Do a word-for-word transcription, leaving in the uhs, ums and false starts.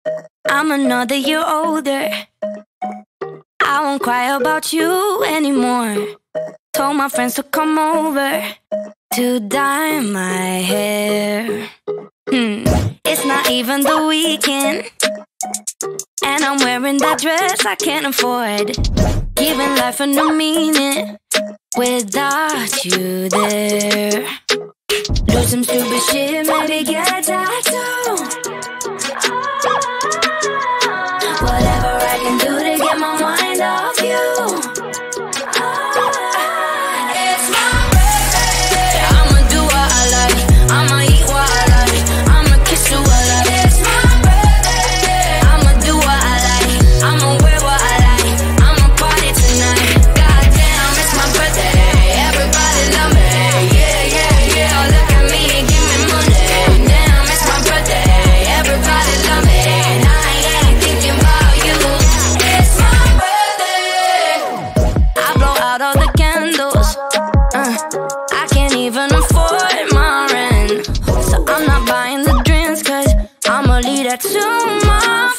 I'm another year older. I won't cry about you anymore. Told my friends to come over to dye my hair. Hmm. It's not even the weekend, and I'm wearing that dress I can't afford. Giving life a new meaning without you there. Do some stupid shit, maybe get a tattoo. Whatever I can do to get my mind off you. It's my birthday. I'ma do what I like. I'ma eat what I like. I'ma kiss who I like. It's my birthday. I'ma do what I like. I'ma wear what I like. I'ma party tonight. Goddamn, it's my birthday. Everybody love me. Yeah, yeah, yeah. Look at me and give me money. Damn, it's my birthday. Everybody love me. And I ain't thinking about you. It's my birthday. I blow out all the candles. Uh, I can't even afford my rent, so I'm not buying the drinks, cause I'ma leave that to my